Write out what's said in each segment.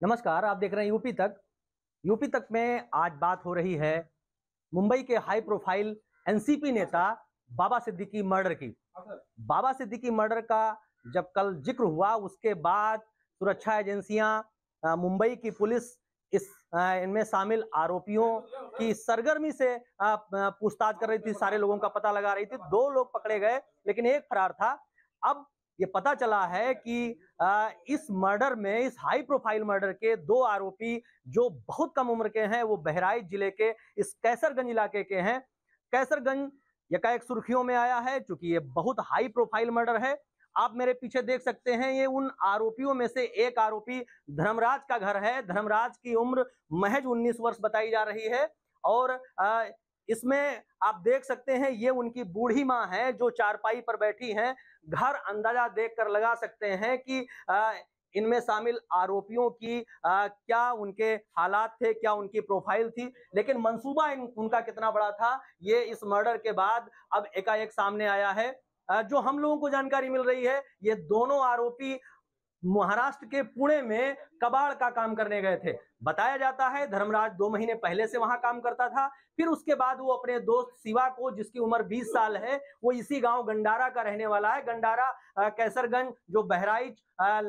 नमस्कार, आप देख रहे हैं यूपी तक। यूपी तक में आज बात हो रही है मुंबई के हाई प्रोफाइल एनसीपी नेता बाबा सिद्दीकी मर्डर की। बाबा सिद्दीकी मर्डर का जब कल जिक्र हुआ, उसके बाद सुरक्षा एजेंसियां, मुंबई की पुलिस इनमें शामिल आरोपियों की सरगर्मी से पूछताछ कर रही थी, सारे लोगों का पता लगा रही थी। 2 लोग पकड़े गए लेकिन एक फरार था। अब ये पता चला है कि इस मर्डर में, इस हाई प्रोफाइल मर्डर के 2 आरोपी जो बहुत कम उम्र के हैं, वो बहराइच जिले के इस कैसरगंज इलाके के हैं। कैसरगंज एकाएक सुर्खियों में आया है क्योंकि ये बहुत हाई प्रोफाइल मर्डर है। आप मेरे पीछे देख सकते हैं, ये उन आरोपियों में से एक आरोपी धर्मराज का घर है। धर्मराज की उम्र महज 19 वर्ष बताई जा रही है और इसमें आप देख सकते हैं, ये उनकी बूढ़ी माँ है जो चारपाई पर बैठी हैं। घर अंदाजा देखकर लगा सकते हैं कि इनमें शामिल आरोपियों की क्या उनके हालात थे, क्या उनकी प्रोफाइल थी, लेकिन मंसूबा उनका कितना बड़ा था, ये इस मर्डर के बाद अब एकाएक सामने आया है। जो हम लोगों को जानकारी मिल रही है, ये दोनों आरोपी महाराष्ट्र के पुणे में कबाड़ का काम करने गए थे। बताया जाता है धर्मराज 2 महीने पहले से वहां काम करता था। फिर उसके बाद वो अपने दोस्त शिवा को, जिसकी उम्र 20 साल है, वो इसी गांव गंडारा का रहने वाला है। गंडारा कैसरगंज जो बहराइच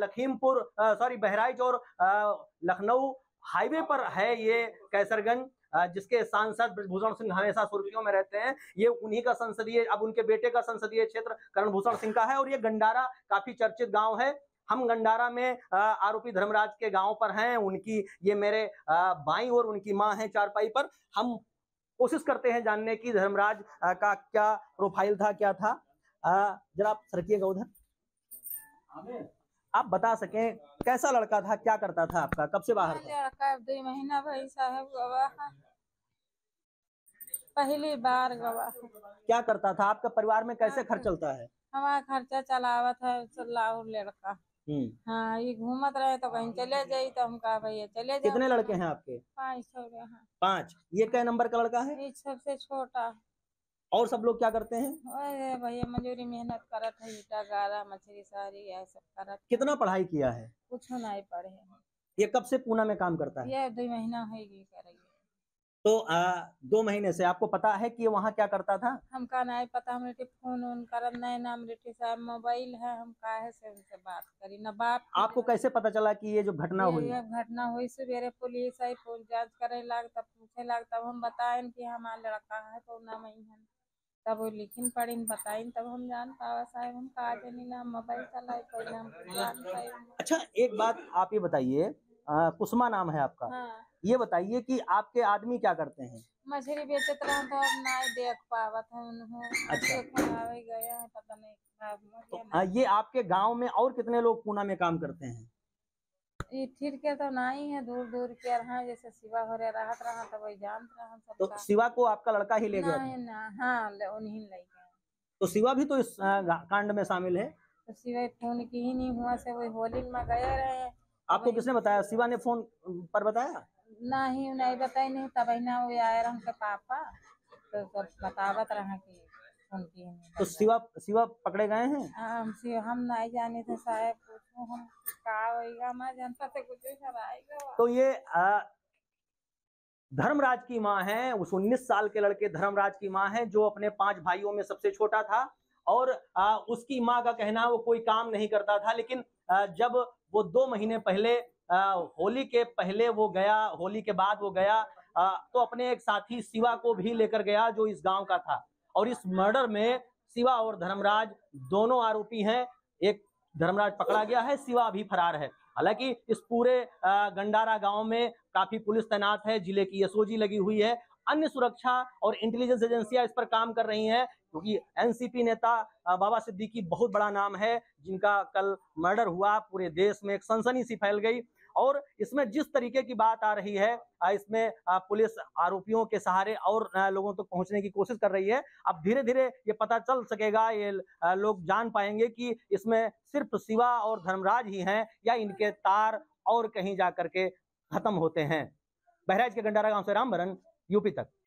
बहराइच और लखनऊ हाईवे पर है ये कैसरगंज, जिसके सांसद ब्रजभूषण सिंह हमेशा सुर्खियों में रहते हैं। ये उन्हीं का संसदीय, अब उनके बेटे का संसदीय क्षेत्र करणभूषण सिंह का है और ये गंडारा काफी चर्चित गांव है। हम गंडारा में आरोपी धर्मराज के गांव पर हैं। उनकी, ये मेरे बाईं ओर उनकी मां है चारपाई पर। हम कोशिश करते हैं जानने की धर्मराज का क्या प्रोफाइल था, क्या था। जरा आप सरकिएगा उधर, आप बता सकें कैसा लड़का था, क्या करता था, आपका कब से बाहर था? लड़का 2 महीना भाई साहब गवाह, पहली बार गवाह। क्या करता था? आपका परिवार में कैसे खर्च चलता है? हमारा खर्चा चलावत है लाहौर लड़का। हाँ, ये घूमत रहे तो कहीं चले जाई तो हम कहा भैया चले जाओ। कितने लड़के हैं आपके? 5 हो गए हैं। 5। ये क्या नंबर का लड़का है? ये सबसे छोटा। और सब लोग क्या करते हैं? अरे भैया मजूरी मेहनत करत है, ईटा गारा मछली सारी यह सब करत। कितना पढ़ाई किया है? कुछ नहीं पढ़े। ये कब से पूना में काम करता है? ये 2 महीना होगी करेगी। तो 2 महीने से आपको पता है कि ये वहाँ क्या करता था? हमका नहीं पता, हमरे फोन उन करत नहीं, ना हमरे साहब मोबाइल है, हम काहे से उनसे बात करी ना बाप। आपको कैसे पता चला कि ये जो घटना हुई? ये घटना हुई सवेरे पुलिस आई, जांच करे लाग, तब पूछे लाग, तब हम बताएं कि हमारा लड़का है तो ना मैं है, तब वो लिखिन पढ़िन बताइन, तब हम जान पावा साहब। हम कहा जानी ना मोबाइल चलाए कोई ना जान पाए। अच्छा, एक बात आप ये बताइए, कुसुमा नाम है आपका। हाँ। ये बताइए कि आपके आदमी क्या करते हैं? मछली बेचत रहा तो अब नहीं देख पावत है उन्होंने। अच्छा, गया है पता नहीं। तो ये आपके गांव में और कितने लोग पूना में काम करते हैं? ये ठीक के तो नहीं है, दूर दूर के रहा, जैसे शिवा हो रहा तो वही जानत रहा सब। तो शिवा को आपका लड़का ही ले गया था? ना, हाँ उन्हीं ले गए। तो शिवा भी तो इस कांड में शामिल है? तो शिवा फोन की ही नहीं हुआ से वही होली में गए रहे। आपको किसने बताया? शिवा ने फोन पर बताया? नहीं बताई नहीं, तब ना वो आए रहा के पापा, तो बतावत रहा कि फोन की नहीं। तो शिवा पकड़े गए हैं? हम नहीं जाने थे साहब, पूछो हम का होगा, मैं जनता से कुछ कराएगा। तो ये धर्मराज की मां है, उस 19 साल के लड़के धर्मराज की मां है, जो अपने 5 भाइयों में सबसे छोटा था। और उसकी मां का कहना वो कोई काम नहीं करता था, लेकिन जब वो 2 महीने पहले, होली के पहले वो गया, होली के बाद वो गया, तो अपने एक साथी शिवा को भी लेकर गया जो इस गांव का था। और इस मर्डर में शिवा और धर्मराज दोनों आरोपी हैं। एक धर्मराज पकड़ा गया है, शिवा अभी फरार है। हालांकि इस पूरे गंडारा गांव में काफी पुलिस तैनात है, जिले की एसओजी लगी हुई है, अन्य सुरक्षा और इंटेलिजेंस एजेंसियां इस पर काम कर रही हैं, क्योंकि एनसीपी नेता बाबा सिद्दीकी बहुत बड़ा नाम है, जिनका कल मर्डर हुआ, पूरे देश में एक सनसनी सी फैल गई। और इसमें जिस तरीके की बात आ रही है, इसमें पुलिस आरोपियों के सहारे और लोगों तक पहुंचने की कोशिश कर रही है। अब धीरे धीरे ये पता चल सकेगा, ये लोग जान पाएंगे कि इसमें सिर्फ शिवा और धर्मराज ही हैं या इनके तार और कहीं जा करके खत्म होते हैं। बहराइच के गंडारा गांव से रामबरन, यूपी तक।